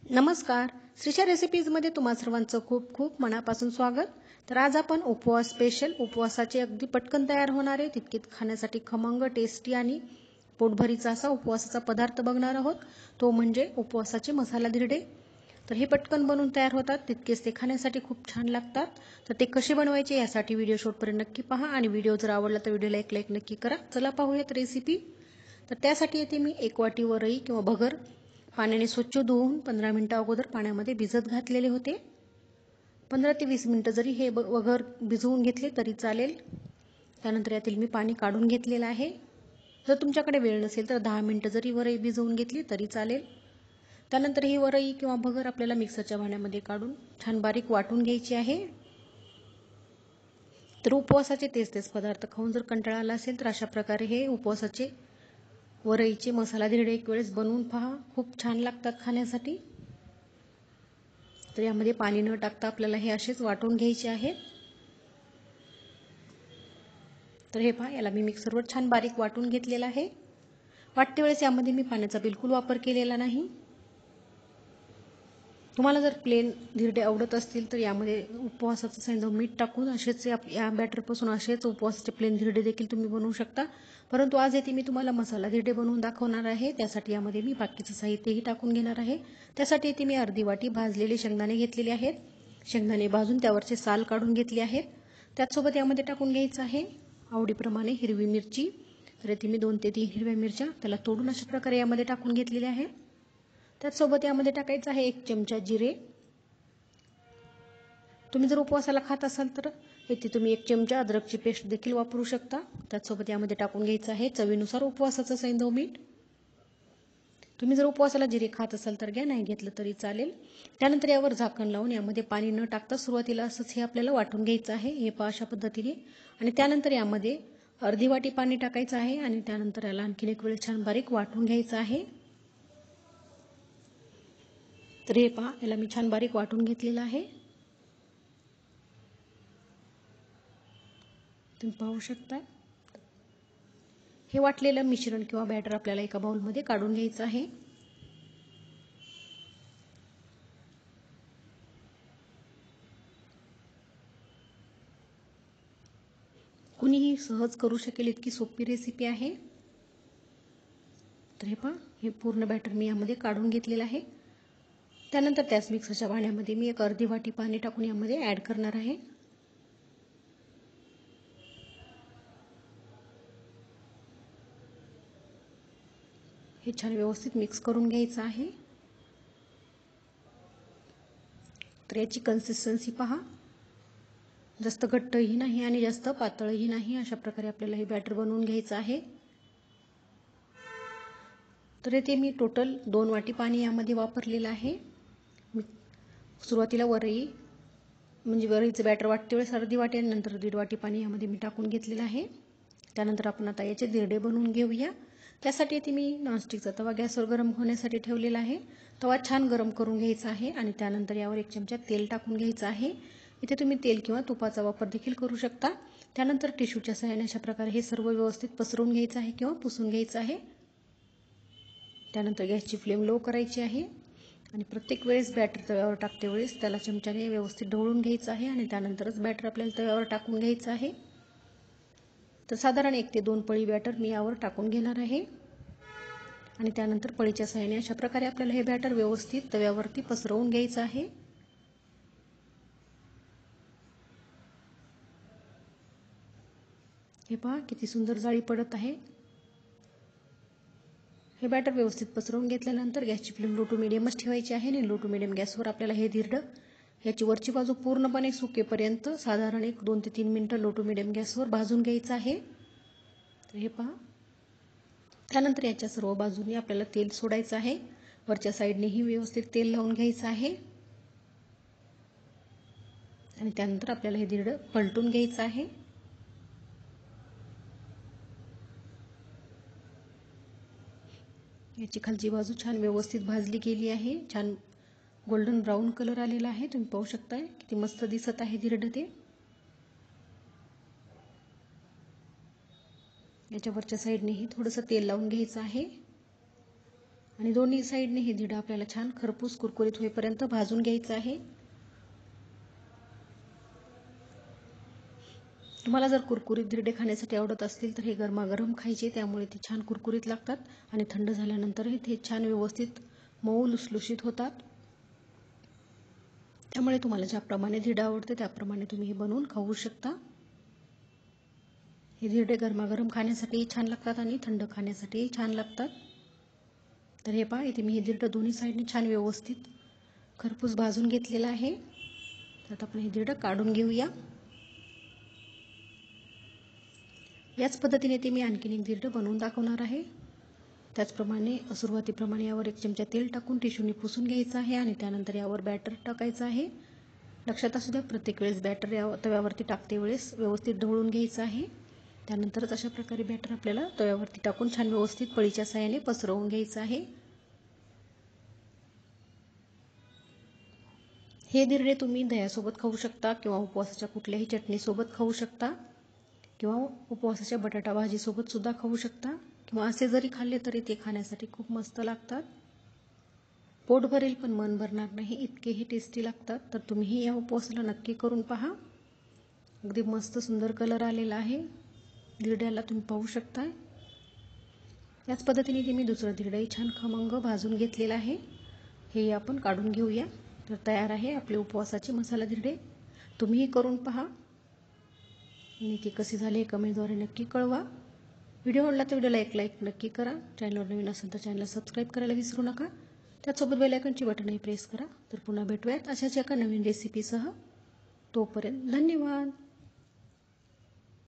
नमस्कार. श्रीशा रेसिपीजमध्ये तुम्हा सर्वांचं खूप खूप मनापासून स्वागत. तर आज आपण उपवास स्पेशल उपवासाचे अगदी पटकन तयार होणारे तितकेच खाण्यासाठी खमंग टेस्टी आणि पोटभरीचा असा उपवासाचा पदार्थ बघणार आहोत. तो म्हणजे उपवासाचे मसाला धिरडे. तर हे पटकन बनवून तयार होतात, तितकेच ते खाण्यासाठी खूप छान लागतात. तर ते कसे बनवायचे यासाठी व्हिडिओ शेवटपर्यंत नक्की पहा आणि व्हिडिओ जर आवडला तर व्हिडिओला एक लाईक नक्की करा. चला पाहूयात रेसिपी. तर त्यासाठी येथे मी 1 वाटी वरई किंवा भगर पाण्याने स्वच्छ धुवून 15 मिनिटं अगोदर पाण्यामध्ये भिजत घातलेले होते. 15 ते 20 मिनिटं जरी हे वगर भिजवून घेतले तरी चालेल. त्यानंतर यातील मी पाणी काढून घेतलेलं आहे. जर तुमच्याकडे वेळ नसेल तर 10 मिनिटं जरी वरई भिजवून घेतली तरी चालेल. त्यानंतर ही वरई किंवा भगर आपल्याला मिक्सरच्या भांड्यामध्ये काढून छान बारीक वाटून घ्यायची आहे. तर उपवासाचे तेच पदार्थ खाऊन जर कंटाळा आला असेल तर अशा प्रकारे हे उपवासाचे वरईचे मसाला धिरडे एक वेळेस बनवून पहा, खूप छान लागतात खाण्यासाठी. तर यामध्ये पाणी न टाकता आपल्याला हे असेच वाटून घ्यायचे आहे. तर हे पहा, याला मी मिक्सरवर छान बारीक वाटून घेतलेला आहे. वाटते वेळेस यामध्ये मी पाण्याचा बिलकुल वापर केलेला नाही. तुम्हाला जर प्लेन धिरडे आवडत असतील तर यामध्ये उपवासाचं सैंधव मीठ टाकून असेच या बॅटरपासून असेच उपवासाचे प्लेन धिरडे देखील तुम्ही बनवू शकता. परंतु आज येथे मी तुम्हाला मसाला धिरडे बनवून दाखवणार आहे. त्यासाठी यामध्ये मी बाकीचं साहित्यही टाकून घेणार आहे. त्यासाठी येथे मी अर्धी वाटी भाजलेले शेंगदाणे घेतलेले आहेत. शेंगदाणे भाजून त्यावरचे साल काढून घेतले आहेत. त्याचसोबत यामध्ये टाकून घ्यायचं आहे आवडीप्रमाणे हिरवी मिरची. तर येथे मी 2 ते 3 हिरव्या मिरच्या त्याला तोडून अशा प्रकारे यामध्ये टाकून घेतलेल्या आहे. त्याचसोबत यामध्ये टाकायचं आहे 1 चमचा जिरे. तुम्ही जर उपवासाला खात असाल तर येथे तुम्ही 1 चमचा अद्रकची पेस्ट देखील वापरू शकता. त्याचसोबत यामध्ये टाकून घ्यायचं आहे चवीनुसार उपवासाचं सैंधव मीठ. तुम्ही जर उपवासाला जिरे खात असाल तर घ्या, नाही घेतलं तरी चालेल. त्यानंतर यावर झाकण लावून यामध्ये पाणी न टाकता सुरुवातीला असंच हे आपल्याला वाटून घ्यायचं आहे, हे पहा अशा पद्धतीने. आणि त्यानंतर यामध्ये अर्धी वाटी पाणी टाकायचं आहे आणि त्यानंतर याला आणखीन एक वेळ छान बारीक वाटून घ्यायचं आहे. तर हे पहा, याला मी छान बारीक वाटून घेतलेलं आहे. तुम्ही पाहू शकता. हे वाटलेलं मिश्रण किंवा बॅटर आपल्याला एका बाउलमध्ये काढून घ्यायचं आहे. कुणीही सहज करू शकेल इतकी सोपी रेसिपी आहे. तर हे पहा, हे पूर्ण बॅटर मी यामध्ये काढून घेतलेलं आहे. त्यानंतर त्याच मिक्सरच्या भांड्यामध्ये मी एक अर्धी वाटी पाणी टाकून यामध्ये ॲड करणार आहे. हे छान व्यवस्थित मिक्स करून घ्यायचं आहे. तर याची कन्सिस्टन्सी पहा, जास्त घट्टही नाही आणि जास्त पातळही नाही, अशा प्रकारे आपल्याला हे बॅटर बनवून घ्यायचं आहे. तर येथे मी टोटल 2 वाटी पाणी यामध्ये वापरलेलं आहे. सुरुवातीला वरई म्हणजे वरईचं बॅटर वाटते वेळेस अर्धी वाटी आणि नंतर 1.5 वाटी पाणी यामध्ये मी टाकून घेतलेलं आहे. त्यानंतर आपण आता याचे धिरडे बनवून घेऊया. त्यासाठी इथे मी नॉनस्टिकचा तवा गॅसवर गरम होण्यासाठी ठेवलेला आहे. तवा छान गरम करून घ्यायचा आहे आणि त्यानंतर यावर 1 चमचा तेल टाकून घ्यायचं आहे. इथे तुम्ही तेल किंवा तुपाचा वापर देखील करू शकता. त्यानंतर टिश्यूच्या सहाय्याने अशा प्रकारे हे सर्व व्यवस्थित पसरवून घ्यायचं आहे किंवा पुसून घ्यायचं आहे. त्यानंतर गॅसची फ्लेम लो करायची आहे आणि प्रत्येक वेळेस बॅटर तव्यावर टाकते वेळेस त्याला चमच्याने व्यवस्थित ढवळून घ्यायचं आहे आणि त्यानंतरच बॅटर आपल्याला तव्यावर टाकून घ्यायचं आहे. तर साधारण 1 ते 2 पळी बॅटर मी यावर टाकून घेणार आहे आणि त्यानंतर पळीच्या सहाय्याने अशा प्रकारे आपल्याला हे बॅटर व्यवस्थित तव्यावरती पसरवून घ्यायचं आहे. हे पहा किती सुंदर जाळी पडत आहे. हे बॅटर व्यवस्थित पसरवून घेतल्यानंतर गॅसची फ्लेम लो टू मिडियमच ठेवायची आहे आणि लो टू मिडियम गॅसवर आपल्याला हे धिरडं याची वरची बाजू पूर्णपणे सुकेपर्यंत साधारण 1 2 ते 3 मिनिटं लो टू मिडियम गॅसवर भाजून घ्यायचं आहे. तर हे पहा, त्यानंतर याच्या सर्व बाजूंनी आपल्याला तेल सोडायचं आहे. वरच्या साईडनेही व्यवस्थित तेल लावून घ्यायचं आहे आणि त्यानंतर आपल्याला हे धिरडं पलटून घ्यायचं आहे. याची खालची बाजू छान व्यवस्थित भाजली गेली आहे. छान गोल्डन ब्राऊन कलर आलेला आहे. तुम्ही पाहू शकताय किती मस्त दिसत आहे धिरडं ते. याच्या वरच्या साईडनेही थोडंसं तेल लावून घ्यायचं आहे. आणि दोन्ही साईडने हे धिरडं आपल्याला छान खरपूस कुरकुरीत होईपर्यंत भाजून घ्यायचं आहे. तुम्हाला जर कुरकुरीत धिरडे खाण्यासाठी आवडत असतील तर हे गरमागरम खायचे, त्यामुळे ते छान कुरकुरीत लागतात आणि थंड झाल्यानंतरही ते छान व्यवस्थित मऊ लुसलुशीत होतात. त्यामुळे तुम्हाला ज्याप्रमाणे धिरडं आवडते त्याप्रमाणे तुम्ही हे बनवून खाऊ शकता. हे धिरडे गरमागरम खाण्यासाठीही छान लागतात आणि थंड खाण्यासाठीही छान लागतात. तर हे पहा, इथे मी हे धिरडं दोन्ही साईडने छान व्यवस्थित खरपूस भाजून घेतलेलं आहे. तर आता आपण हे धिरडं काढून घेऊया. याच पद्धतीने ते मी आणखीन एक धिरडं बनवून दाखवणार आहे. त्याचप्रमाणे सुरुवातीप्रमाणे यावर 1 चमचा तेल टाकून टिश्यूने पुसून घ्यायचं आहे आणि त्यानंतर यावर बॅटर टाकायचं आहे. लक्षात असू द्या, प्रत्येक वेळेस बॅटर या तव्यावरती टाकते वेळेस व्यवस्थित ढवळून घ्यायचं आहे. त्यानंतरच अशा प्रकारे बॅटर आपल्याला तव्यावरती टाकून छान व्यवस्थित पळीच्या साहाय्याने पसरवून घ्यायचं आहे. हे धिरडे तुम्ही दह्यासोबत खाऊ शकता किंवा उपवासाच्या कुठल्याही चटणीसोबत खाऊ शकता किंवा उपवासाच्या बटाटा भाजीसोबत सुद्धा खाऊ शकता किंवा असे जरी खाल्ले तरी ते खाण्यासाठी खूप मस्त लागतात. पोट भरेल पण मन भरणार नाही इतके हे टेस्टी लागतात. तर तुम्हीही या उपवासाला नक्की करून पहा. अगदी मस्त सुंदर कलर आलेला आहे धिरड्याला, तुम्ही पाहू शकता. याच पद्धतीने ते मी दुसरं धिरडंही छान खमंग भाजून घेतलेलं आहे. हे आपण काढून घेऊया. तर तयार आहे आपले उपवासाचे मसाला धिरडे. तुम्हीही करून पहा आणि ते कसे झाले कमेंटद्वारे नक्की कळवा. व्हिडिओ आवडला तर व्हिडिओला एक लाईक नक्की करा. चॅनलवर नवीन असेल तर चॅनलला सबस्क्राईब करायला विसरू नका. त्याचसोबत बेल आयकॉनची बटनही प्रेस करा. तर पुन्हा भेटूयात अशाच एका नवीन रेसिपीसह. तोपर्यंत धन्यवाद.